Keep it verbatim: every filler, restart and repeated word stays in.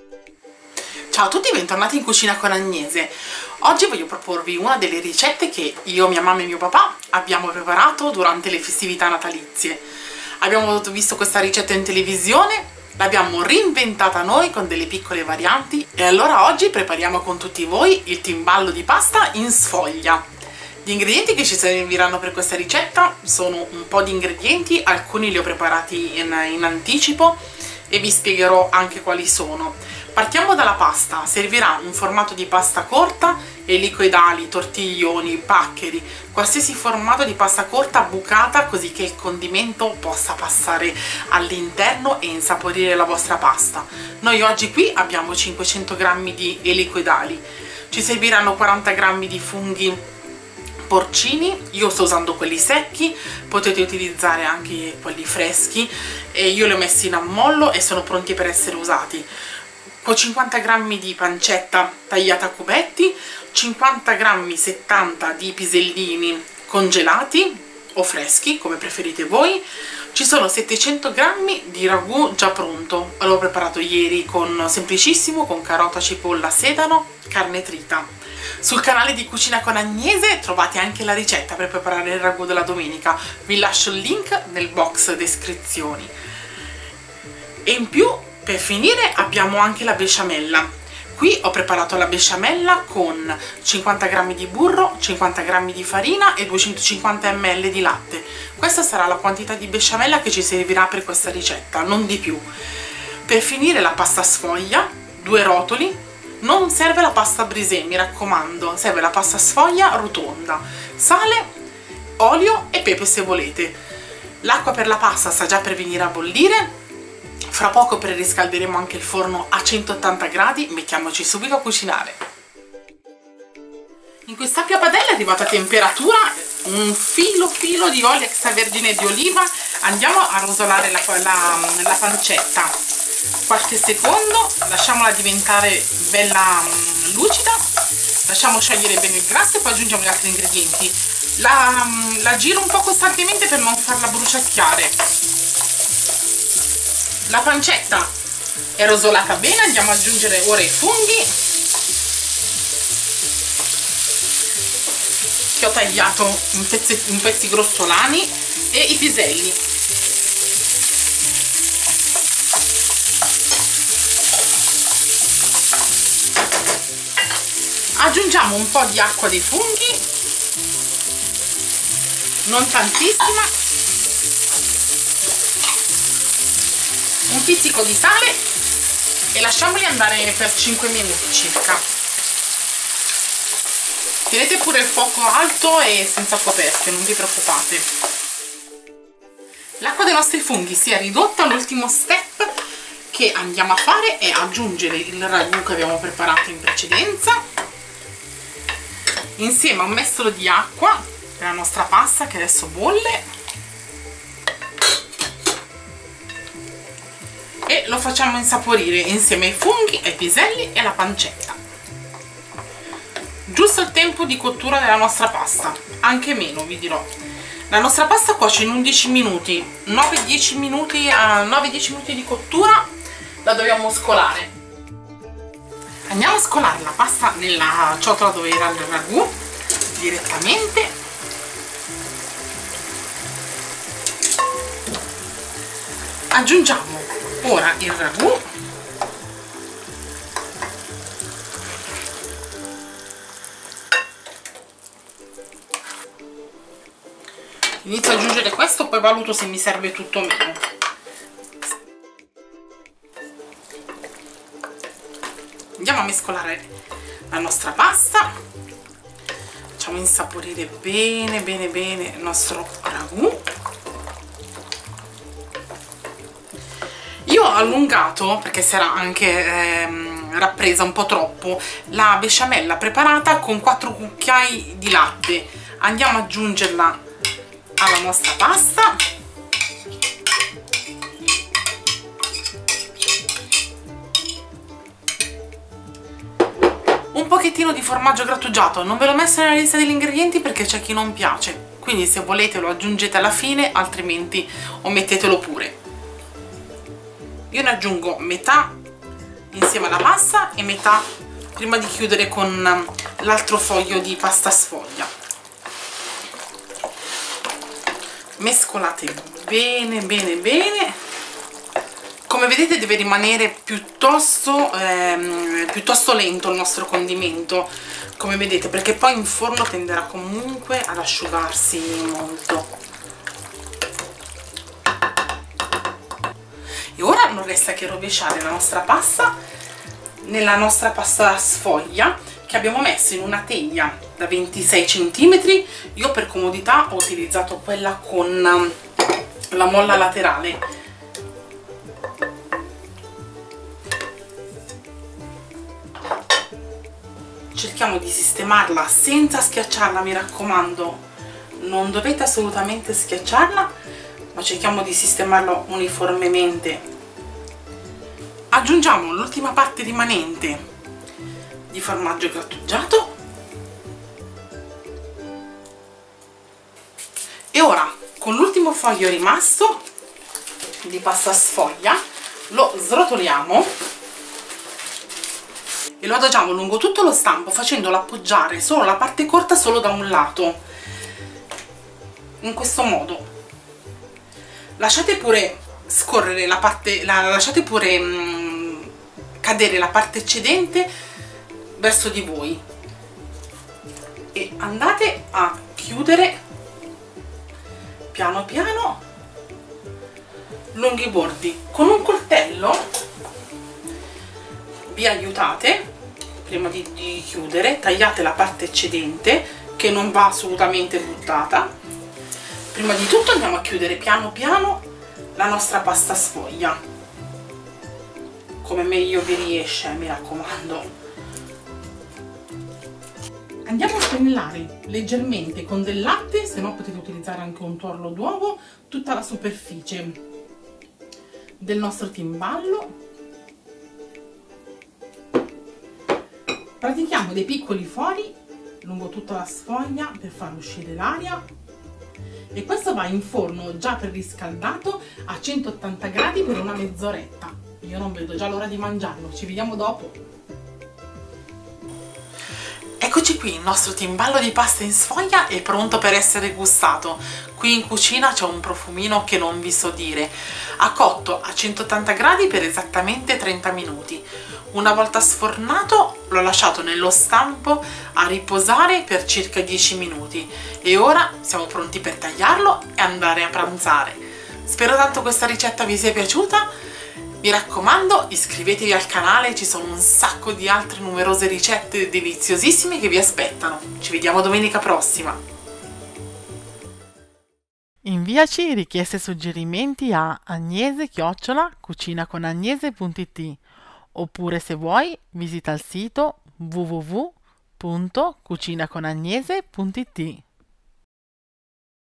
Ciao a tutti, bentornati in Cucina con Agnese. Oggi voglio proporvi una delle ricette che io, mia mamma e mio papà abbiamo preparato durante le festività natalizie. Abbiamo visto questa ricetta in televisione, l'abbiamo reinventata noi con delle piccole varianti e allora oggi prepariamo con tutti voi il timballo di pasta in sfoglia. Gli ingredienti che ci serviranno per questa ricetta sono un po' di ingredienti, alcuni li ho preparati in, in anticipo e vi spiegherò anche quali sono. Partiamo dalla pasta. Servirà un formato di pasta corta, elicoidali, tortiglioni, paccheri, qualsiasi formato di pasta corta bucata, così che il condimento possa passare all'interno e insaporire la vostra pasta. Noi oggi qui abbiamo cinquecento grammi di elicoidali, ci serviranno quaranta grammi di funghi porcini, io sto usando quelli secchi, potete utilizzare anche quelli freschi e io li ho messi in ammollo e sono pronti per essere usati. cinquanta grammi di pancetta tagliata a cubetti, cinquanta grammi settanta di pisellini congelati o freschi, come preferite voi. Ci sono settecento grammi di ragù già pronto, l'ho preparato ieri con semplicissimo, con carota, cipolla, sedano, carne trita. Sul canale di Cucina con Agnese trovate anche la ricetta per preparare il ragù della domenica, vi lascio il link nel box descrizioni. E in più, per finire, abbiamo anche la besciamella. Qui ho preparato la besciamella con cinquanta grammi di burro, cinquanta grammi di farina e duecentocinquanta millilitri di latte. Questa sarà la quantità di besciamella che ci servirà per questa ricetta, non di più. Per finire la pasta sfoglia, due rotoli. Non serve la pasta brisée, mi raccomando, serve la pasta sfoglia rotonda. Sale, olio e pepe se volete. L'acqua per la pasta sta già per venire a bollire. Fra poco preriscalderemo anche il forno a centottanta gradi, mettiamoci subito a cucinare. In quest'ampia padella è arrivata a temperatura, un filo filo di olio extravergine di oliva. Andiamo a rosolare la, la, la pancetta qualche secondo, lasciamola diventare bella um, lucida, lasciamo sciogliere bene il grasso e poi aggiungiamo gli altri ingredienti. La, um, la giro un po' costantemente per non farla bruciacchiare. La pancetta è rosolata bene, andiamo ad aggiungere ora i funghi che ho tagliato in pezzi, in pezzi grossolani e i piselli. Aggiungiamo un po' di acqua dei funghi, non tantissima, un pizzico di sale e lasciamoli andare per cinque minuti circa. Tenete pure il fuoco alto e senza coperchio, non vi preoccupate. L'acqua dei nostri funghi si è ridotta. L'ultimo step che andiamo a fare è aggiungere il ragù che abbiamo preparato in precedenza insieme a un mestolo di acqua della nostra pasta che adesso bolle e lo facciamo insaporire insieme ai funghi, ai piselli e alla pancetta. Giusto il tempo di cottura della nostra pasta, anche meno vi dirò. La nostra pasta cuoce in undici minuti, nove dieci minuti a nove dieci minuti di cottura la dobbiamo scolare. Andiamo a scolare la pasta nella ciotola dove era il ragù direttamente. Aggiungiamo ora il ragù inizio ad aggiungere questo, poi valuto se mi serve tutto o meno. Andiamo a mescolare la nostra pasta, facciamo insaporire bene bene bene il nostro ragù. Io ho allungato, perché si era anche ehm, rappresa un po' troppo, la besciamella preparata con quattro cucchiai di latte. Andiamo ad aggiungerla alla nostra pasta. Un pochettino di formaggio grattugiato, non ve l'ho messo nella lista degli ingredienti perché c'è chi non piace, quindi se volete lo aggiungete alla fine, altrimenti omettetelo pure. Io ne aggiungo metà insieme alla pasta e metà prima di chiudere con l'altro foglio di pasta sfoglia. Mescolate bene bene bene. Come vedete deve rimanere piuttosto, ehm, piuttosto lento il nostro condimento, come vedete, perché poi in forno tenderà comunque ad asciugarsi molto. E ora non resta che rovesciare la nostra pasta nella nostra pasta sfoglia che abbiamo messo in una teglia da ventisei centimetri. Io per comodità ho utilizzato quella con la molla laterale. Cerchiamo di sistemarla senza schiacciarla, mi raccomando, non dovete assolutamente schiacciarla, ma cerchiamo di sistemarlo uniformemente. Aggiungiamo l'ultima parte rimanente di formaggio grattugiato e ora con l'ultimo foglio rimasto di pasta sfoglia lo srotoliamo e lo adagiamo lungo tutto lo stampo, facendolo appoggiare solo la parte corta solo da un lato, in questo modo. Lasciate pure scorrere la parte, la, lasciate pure mh, cadere la parte eccedente verso di voi e andate a chiudere piano piano lungo i bordi. Con un coltello vi aiutate, prima di, di chiudere, tagliate la parte eccedente che non va assolutamente buttata. Prima di tutto andiamo a chiudere piano piano la nostra pasta sfoglia, come meglio vi riesce, mi raccomando. Andiamo a spennellare leggermente con del latte, se no potete utilizzare anche un tuorlo d'uovo, tutta la superficie del nostro timballo. Pratichiamo dei piccoli fori lungo tutta la sfoglia per far uscire l'aria. E questo va in forno già preriscaldato a centottanta gradi per una mezz'oretta. Io non vedo già l'ora di mangiarlo, ci vediamo dopo. Eccoci qui, il nostro timballo di pasta in sfoglia è pronto per essere gustato. Qui in cucina c'è un profumino che non vi so dire. Ha cotto a centottanta gradi per esattamente trenta minuti. Una volta sfornato l'ho lasciato nello stampo a riposare per circa dieci minuti e ora siamo pronti per tagliarlo e andare a pranzare. Spero tanto questa ricetta vi sia piaciuta. Mi raccomando, iscrivetevi al canale, ci sono un sacco di altre numerose ricette deliziosissime che vi aspettano. Ci vediamo domenica prossima. Inviaci richieste e suggerimenti a agnese chiocciola cucinaconagnese punto it oppure se vuoi visita il sito w w w punto cucinaconagnese punto it.